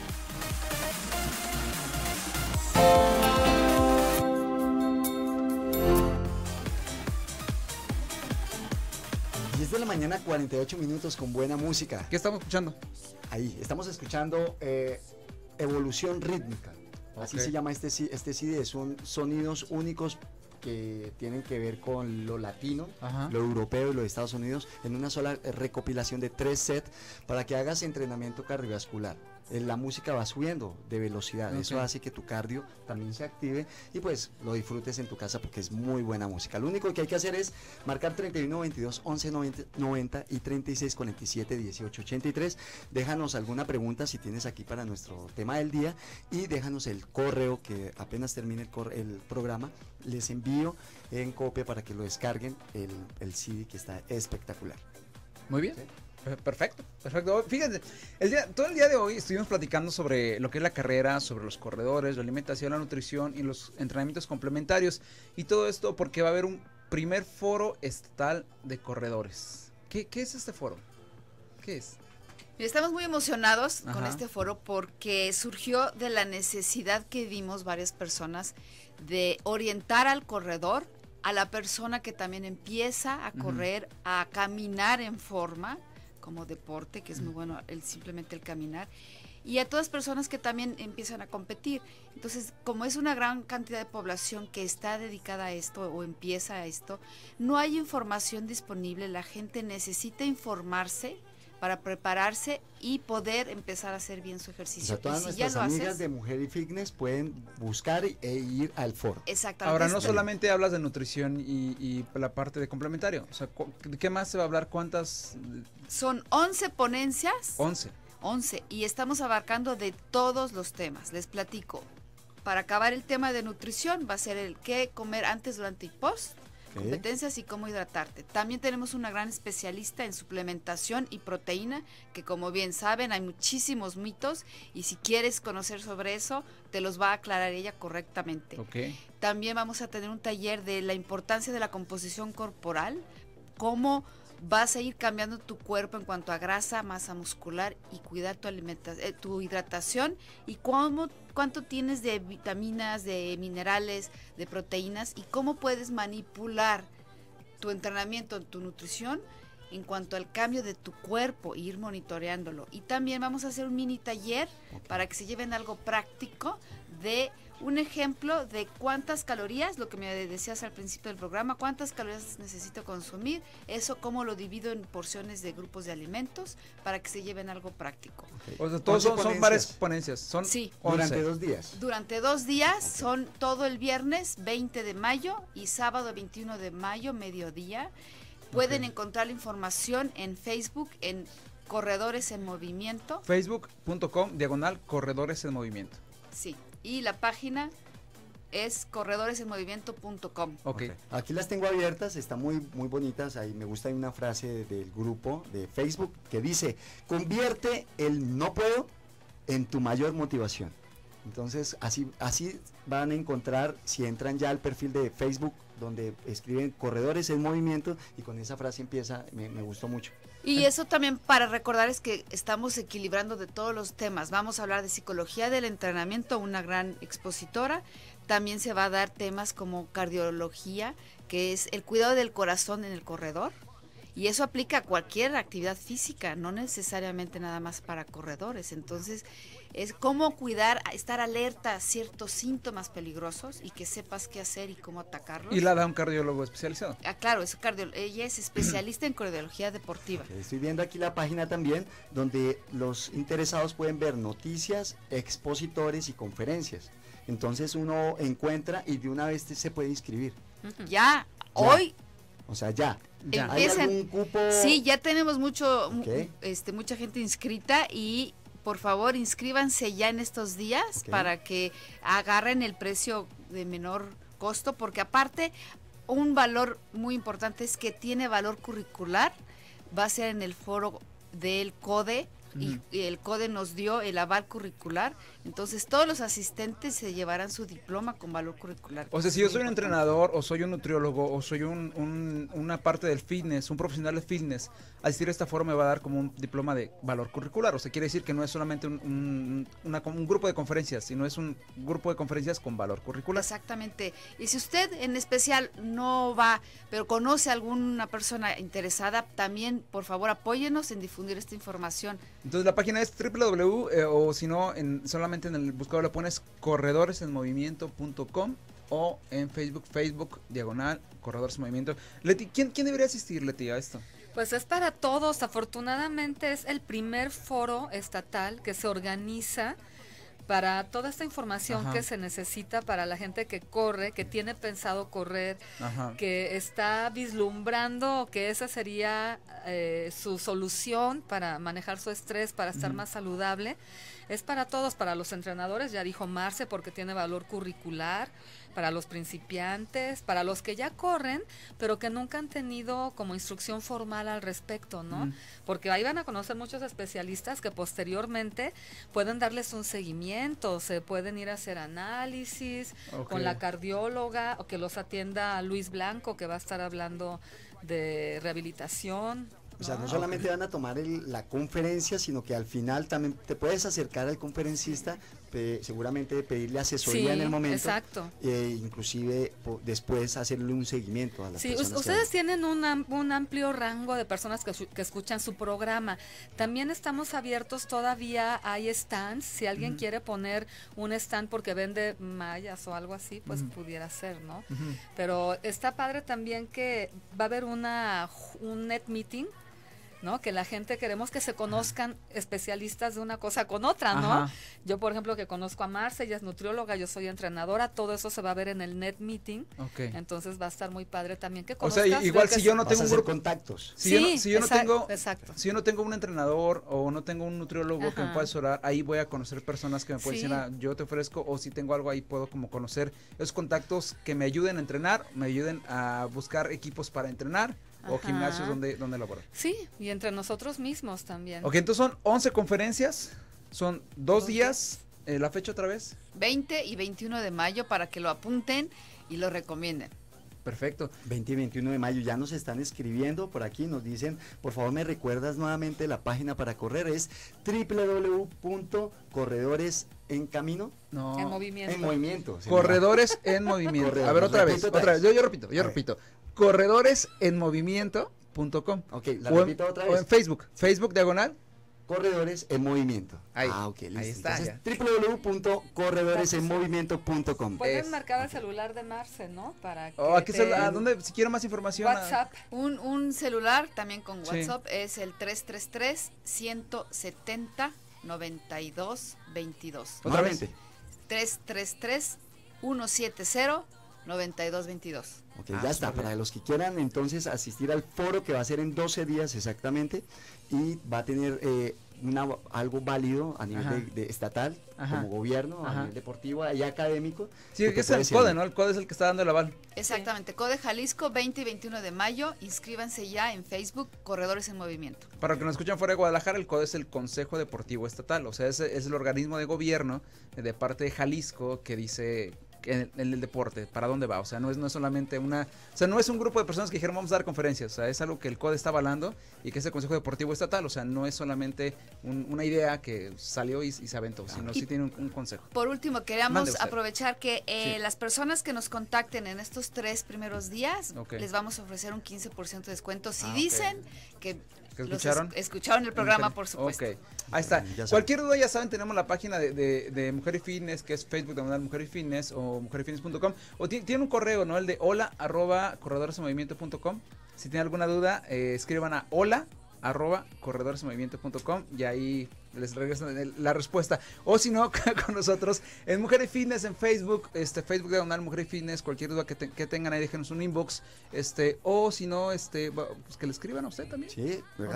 diez de la mañana, cuarenta y ocho minutos con buena música. ¿Qué estamos escuchando? Ahí, estamos escuchando eh, Evolución Rítmica. Así Ok. se llama este, C- este C D. Son sonidos únicos que tienen que ver con lo latino, Ajá. lo europeo y lo de Estados Unidos, en una sola eh, recopilación de tres sets para que hagas entrenamiento cardiovascular. Eh, La música va subiendo de velocidad, eso Ok. hace que tu cardio también se active y pues lo disfrutes en tu casa porque es muy buena música. Lo único que hay que hacer es marcar treinta y uno, veintidós, once, noventa, noventa y treinta y seis, cuarenta y siete, dieciocho, ochenta y tres. Déjanos alguna pregunta si tienes aquí para nuestro tema del día y déjanos el correo que apenas termine el, cor- el programa. Les envío en copia para que lo descarguen el, el C D que está espectacular. Muy bien. Sí. Per- Perfecto, perfecto. Fíjense, el día, todo el día de hoy estuvimos platicando sobre lo que es la carrera, sobre los corredores, la alimentación, la nutrición y los entrenamientos complementarios. Y todo esto porque va a haber un primer foro estatal de corredores. ¿Qué, qué es este foro? ¿Qué es? Y estamos muy emocionados con Ajá. este foro porque surgió de la necesidad que vimos varias personas de orientar al corredor, a la persona que también empieza a Ujú. correr, a caminar en forma como deporte, que es muy bueno el simplemente el caminar, y a todas personas que también empiezan a competir. Entonces, como es una gran cantidad de población que está dedicada a esto o empieza a esto, no hay información disponible, la gente necesita informarse para prepararse y poder empezar a hacer bien su O ejercicio. sea, todas y si ya nuestras lo amigas haces, de Mujer y Fitness pueden buscar e ir al foro. exactamente. Ahora, no es- solamente hablas de nutrición y, y la parte de complementario. O sea, cu- ¿de qué más se va a hablar? ¿Cuántas? Son once ponencias, once. once, y estamos abarcando de todos los temas. Les platico. Para acabar el tema de nutrición va a ser el qué comer antes, durante y post, Ok. competencias y cómo hidratarte. También tenemos una gran especialista en suplementación y proteína, que como bien saben hay muchísimos mitos y si quieres conocer sobre eso, te los va a aclarar ella correctamente. Ok. También vamos a tener un taller de la importancia de la composición corporal, cómo vas a ir cambiando tu cuerpo en cuanto a grasa, masa muscular y cuidar tu alimentación, eh, tu hidratación y cómo, cuánto tienes de vitaminas, de minerales, de proteínas y cómo puedes manipular tu entrenamiento, tu nutrición en cuanto al cambio de tu cuerpo e ir monitoreándolo. Y también vamos a hacer un mini taller para que se lleven algo práctico de un ejemplo de cuántas calorías, lo que me decías al principio del programa, cuántas calorías necesito consumir, eso cómo lo divido en porciones de grupos de alimentos para que se lleven algo práctico. Ok. O sea, todos once son, son varias ponencias. Son Sí. Durante once. dos días. Durante dos días, son todo el viernes veinte de mayo y sábado veintiuno de mayo, mediodía. Pueden Ok. encontrar la información en Facebook, en Corredores en Movimiento. facebook punto com diagonal corredores en movimiento. Sí, y la página es corredores en movimiento punto com. Ok. Ok. Aquí las tengo abiertas, están muy, muy bonitas. Ahí me gusta, hay una frase de- del grupo de Facebook que dice: convierte el no puedo en tu mayor motivación. Entonces, así, así van a encontrar, si entran ya al perfil de Facebook, donde escriben Corredores en Movimiento, y con esa frase empieza, me, me gustó mucho. Y eso también para recordar es que estamos equilibrando de todos los temas. Vamos a hablar de psicología del entrenamiento, una gran expositora. También se va a dar temas como cardiología, que es el cuidado del corazón en el corredor. Y eso aplica a cualquier actividad física, no necesariamente nada más para corredores. Entonces, es cómo cuidar, estar alerta a ciertos síntomas peligrosos y que sepas qué hacer y cómo atacarlos. Y la da un cardiólogo especializado. Ah, claro, es cardio- ella es especialista en cardiología deportiva. Estoy viendo aquí la página también, donde los interesados pueden ver noticias, expositores y conferencias. Entonces uno encuentra y de una vez se puede inscribir. Ya, Ya. hoy O sea, ya. Ya. ¿Hay Empiecen. algún cupo? sí, ya tenemos mucho, mu- Ok. este, mucha gente inscrita y por favor inscríbanse ya en estos días Ok. para que agarren el precio de menor costo, porque aparte un valor muy importante es que tiene valor curricular, va a ser en el foro del CODE, y, Ujú. y el CODE nos dio el aval curricular, entonces todos los asistentes se llevarán su diploma con valor curricular. O sea, si Es yo muy soy un importante. entrenador, o soy un nutriólogo, o soy un, un- una parte del fitness, un profesional de fitness, asistir a esta foro me va a dar como un diploma de valor curricular. O sea, quiere decir que no es solamente un, un- una- un grupo de conferencias, sino es un grupo de conferencias con valor curricular. Exactamente. Y si usted en especial no va, pero conoce a alguna persona interesada, también por favor apóyenos en difundir esta información. Entonces la página es doble u doble u doble u eh, o si no, en, solamente en el buscador le pones corredores en movimiento punto com o en Facebook, Facebook, diagonal, Corredores en Movimiento. Leti, ¿quién, quién debería asistir, Leti, a esto? Pues es para todos. Afortunadamente es el primer foro estatal que se organiza para toda esta información Ajá. que se necesita para la gente que corre, que tiene pensado correr, Ajá. que está vislumbrando que esa sería eh, su solución para manejar su estrés, para estar Ujú. más saludable. Es para todos, para los entrenadores, ya dijo Marce, porque tiene valor curricular, para los principiantes, para los que ya corren, pero que nunca han tenido como instrucción formal al respecto, ¿no? Ujú. Porque ahí van a conocer muchos especialistas que posteriormente pueden darles un seguimiento, se pueden ir a hacer análisis Ok. con la cardióloga, o que los atienda Luis Blanco, que va a estar hablando de rehabilitación. O sea, no ¿no? solamente van a tomar el- la conferencia, sino que al final también te puedes acercar al conferencista, pe- seguramente pedirle asesoría Sí, en el momento, exacto. e inclusive po- después hacerle un seguimiento a las Sí, personas. us- que ustedes van. tienen un, am- un amplio rango de personas que, su- que escuchan su programa. También estamos abiertos todavía, hay stands. Si alguien Ujú. quiere poner un stand porque vende mallas o algo así, pues Ujú. pudiera ser, ¿no? Ujú. Pero está padre también que va a haber una ju- un net meeting, ¿no? Que la gente queremos que se conozcan especialistas de una cosa con otra, ¿no? Ajá. Yo, por ejemplo, que conozco a Marce, ella es nutrióloga, yo soy entrenadora, todo eso se va a ver en el net meeting. Ok. Entonces va a estar muy padre también que O conozcas. sea, de igual que si se- yo no Vas tengo a un hacer grupo, contactos. si yo no, Sí, si yo no exacto, tengo, exacto. si yo no tengo un entrenador o no tengo un nutriólogo que me Ajá. pueda asesorar, ahí voy a conocer personas que me pueden Sí. decir, ah, yo te ofrezco, o si tengo algo ahí puedo como conocer esos contactos que me ayuden a entrenar, me ayuden a buscar equipos para entrenar o Ajá. gimnasios donde, donde laborar. Sí, y entre nosotros mismos también. Ok, entonces son once conferencias, son dos Dos días, eh, la fecha otra vez. veinte y veintiuno de mayo para que lo apunten y lo recomienden. Perfecto. veinte y veintiuno de mayo ya nos están escribiendo por aquí, nos dicen, por favor me recuerdas nuevamente la página para correr, es doble u doble u doble u punto corredores en camino No. En movimiento. en movimiento. se Corredores en movimiento. Corredores, A ver, otra vez, repito otra otra vez. vez. Yo, yo repito, yo A ver. repito. Corredores en movimiento punto com. llama. Ok, la O en, repito otra o vez. en Facebook, Facebook diagonal. Corredores en movimiento. Ahí, ah, ok, listo. ahí está, Entonces, ya. doble u doble u doble u punto corredores en movimiento punto com. Pueden Es- marcar el celular de Marce, ¿no? Para que Oh, aquí te- está, ¿a dónde? Si quiero más información. a- WhatsApp. Un, un celular también con Sí. WhatsApp es el tres tres tres, ciento setenta, noventa y dos, veintidós. Otra vez. Nuevamente. tres tres tres, ciento setenta, noventa y dos, veintidós. Ok, Ah, ya está. súper bien. Para los que quieran entonces asistir al foro que va a ser en doce días exactamente y va a tener eh, una, algo válido a nivel Ajá. de, de estatal, Ajá. como gobierno, Ajá. a nivel deportivo y académico. Sí, que te es el puede CODE, servir. ¿no? El CODE es el que está dando el aval. Exactamente, CODE Jalisco, veinte y veintiuno de mayo. Inscríbanse ya en Facebook, Corredores en Movimiento. Para los que nos escuchan fuera de Guadalajara, el CODE es el Consejo Deportivo Estatal. O sea, es, es el organismo de gobierno eh, de parte de Jalisco que dice que en, en el deporte, para dónde va. O sea, no es, no es solamente una... O sea, no es un grupo de personas que dijeron vamos a dar conferencias. O sea, es algo que el CODE está avalando y que es el Consejo Deportivo Estatal. O sea, no es solamente un- una idea que salió y, y se aventó, sino Y- sí tiene un, un consejo. Por último, Mande queríamos usted. aprovechar que eh, Sí. las personas que nos contacten en estos tres primeros días, Ok. les vamos a ofrecer un quince por ciento de descuento si Ah, ok. dicen que ¿Que los escucharon? es- escucharon el programa, por supuesto. Ok, ahí está. Ya saben. Cualquier duda, ya saben, tenemos la página de, de, de Mujer y Fitness, que es Facebook de Mujer y Fitness o mujer y fitness punto com. O ti- tiene un correo, ¿no? El de hola arroba corredores en movimiento punto com. Si tienen alguna duda, eh, escriban a hola arroba corredores en movimiento punto com y ahí les regresan el- la respuesta. O si no, con nosotros en Mujer y Fitness en Facebook, este Facebook diagonal Mujer y Fitness, cualquier duda que, te- que tengan ahí, déjenos un inbox, este, o si no, este, va- pues que le escriban a usted también. Sí, ¿verdad?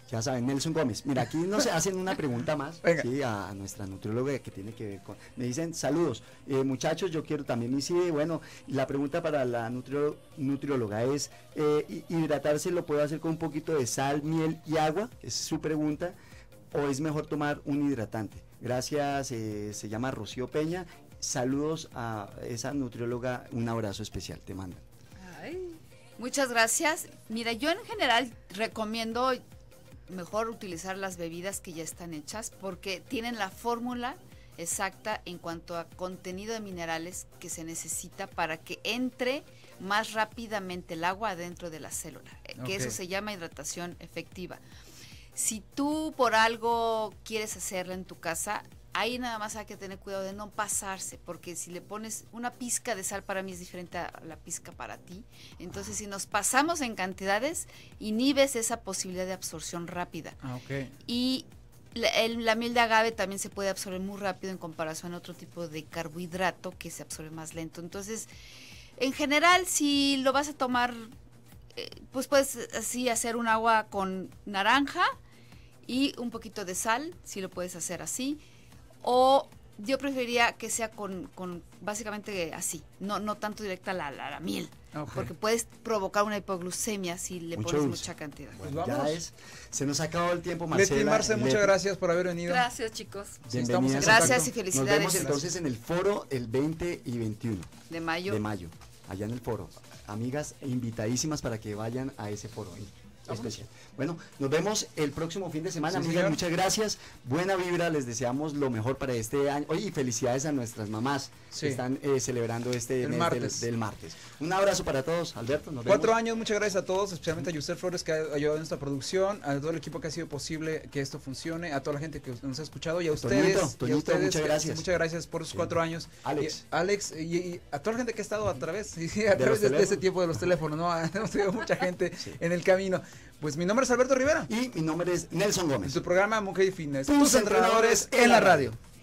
Ya saben, Nelson Gómez. Mira, aquí nos hacen una pregunta más, ¿sí? a, a nuestra nutrióloga que tiene que ver con... Me dicen, saludos, eh, muchachos, yo quiero también mi C I D. Bueno, la pregunta para la nutrio, nutrióloga es, eh, ¿hidratarse lo puedo hacer con un poquito de sal, miel y agua? Es su pregunta. ¿O es mejor tomar un hidratante? Gracias, eh, se llama Rocío Peña. Saludos a esa nutrióloga, un abrazo especial, te mando. Ay, muchas gracias. Mira, yo en general recomiendo mejor utilizar las bebidas que ya están hechas porque tienen la fórmula exacta en cuanto a contenido de minerales que se necesita para que entre más rápidamente el agua adentro de la célula, que Okay. eso se llama hidratación efectiva. Si tú por algo quieres hacerla en tu casa, ahí nada más hay que tener cuidado de no pasarse, porque si le pones una pizca de sal, para mí es diferente a la pizca para ti. Entonces, si nos pasamos en cantidades, inhibes esa posibilidad de absorción rápida. Ah, ok. Y la, el, la miel de agave también se puede absorber muy rápido en comparación a otro tipo de carbohidrato que se absorbe más lento. Entonces, en general, si lo vas a tomar, eh, pues puedes así hacer un agua con naranja y un poquito de sal, si lo puedes hacer así. O yo preferiría que sea con, con básicamente así, no, no tanto directa la, la, la miel, Okay. porque puedes provocar una hipoglucemia si le Mucho pones dulce. mucha cantidad. Pues Bueno, vamos. ya es, se nos ha acabado el tiempo, Leti Marcela. y Marce, muchas Leti, gracias por haber venido. Gracias, chicos. Sí, estamos en bienvenidas. Gracias contacto. y Nos felicidades. vemos entonces en el foro el veinte y veintiuno De mayo. de mayo, allá en el foro. Amigas, invitadísimas para que vayan a ese foro especial. Bueno, nos vemos el próximo fin de semana, Sí, amigas, señor. muchas gracias. Buena vibra, les deseamos lo mejor para este año. Oye, y felicidades a nuestras mamás Sí. que están eh, celebrando este El mes martes. Del, del martes. Un abrazo para todos, Alberto, nos Cuatro vemos. años, muchas gracias a todos, especialmente a Yusef Flores que ha ayudado en esta producción, a todo el equipo que ha sido posible que esto funcione, a toda la gente que nos ha escuchado y a Toñito, ustedes. y a Toñito, ustedes muchas que- gracias. Muchas gracias por esos Sí. cuatro años. Alex. Y, Alex y, y a toda la gente que ha estado a través, sí, a De través los de, de ese teléfonos. tiempo de los teléfonos, ¿no? Hemos tenido mucha gente Sí. en el camino. Pues mi nombre es Alberto Rivera. Y mi nombre es Nelson En Gómez. su programa Mujer y Fitness, Tus tus entrenadores en la radio.